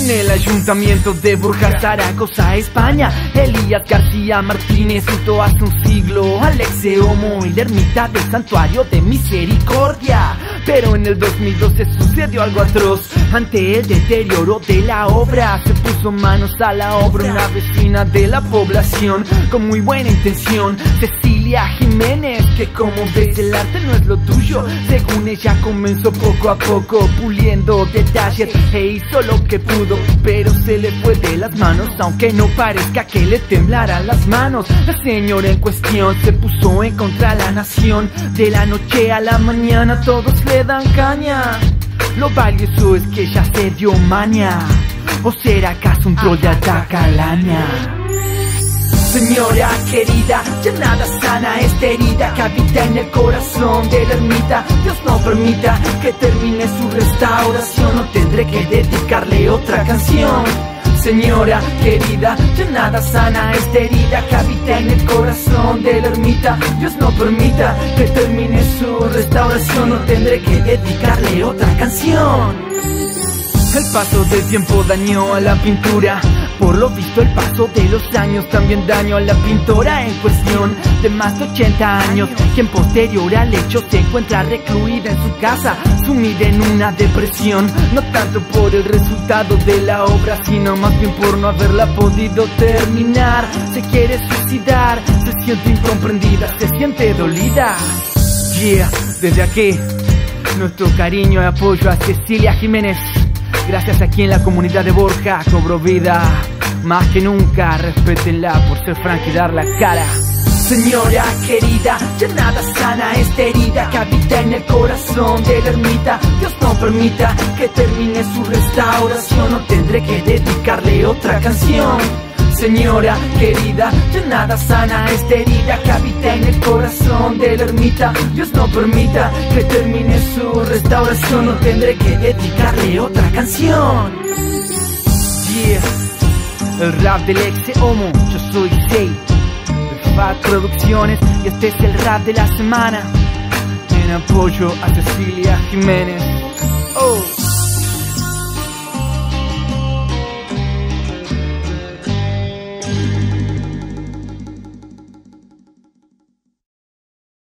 En el ayuntamiento de Burjas, Zaragoza, España, Elías García Martínez justo hace un siglo, Alex Homo y la ermita del Santuario de Misericordia. Pero en el 2012 sucedió algo atroz. Ante el deterioro de la obra se puso manos a la obra una vecina de la población con muy buena intención, Cecilia Jiménez, que como ves el arte no es lo tuyo. Según ella comenzó poco a poco puliendo detalles e hizo lo que pudo, pero se le fue de las manos, aunque no parezca que le temblaran las manos. La señora en cuestión se puso en contra de la nación. De la noche a la mañana todos le dan caña. Lo valioso es que ella se dio maña. ¿O será acaso un troll de alta calaña? Señora querida, ya nada sana esta herida que habita en el corazón de la ermita. Dios no permita que termine su restauración, o tendré que dedicarle otra canción. Señora querida, ya nada sana esta herida que habita en el corazón de la ermita. Dios no permita que termine su restauración, o tendré que dedicarle otra canción. El paso del tiempo dañó a la pintura. Por lo visto el paso de los años también dañó a la pintora en cuestión, de más de 80 años, quien posterior al hecho se encuentra recluida en su casa, sumida en una depresión. No tanto por el resultado de la obra, sino más bien por no haberla podido terminar. Se quiere suicidar, se siente incomprendida, se siente dolida. Yeah, desde aquí nuestro cariño y apoyo a Cecilia Jiménez. Gracias a quien la comunidad de Borja cobró vida. Más que nunca, respétenla por ser franca y dar la cara. Señora querida, ya nada sana esta herida que habita en el corazón de la ermita. Dios no permita que termine su restauración, o tendré que dedicarle otra canción. Señora querida, ya nada sana esta herida que habita en el corazón de la ermita. Dios no permita que termine su restauración, o tendré que dedicarle otra canción. Yeah, el rap del ex Homo, yo soy Zay, de Fat Producciones, y este es el rap de la semana, en apoyo a Cecilia Jiménez. Oh.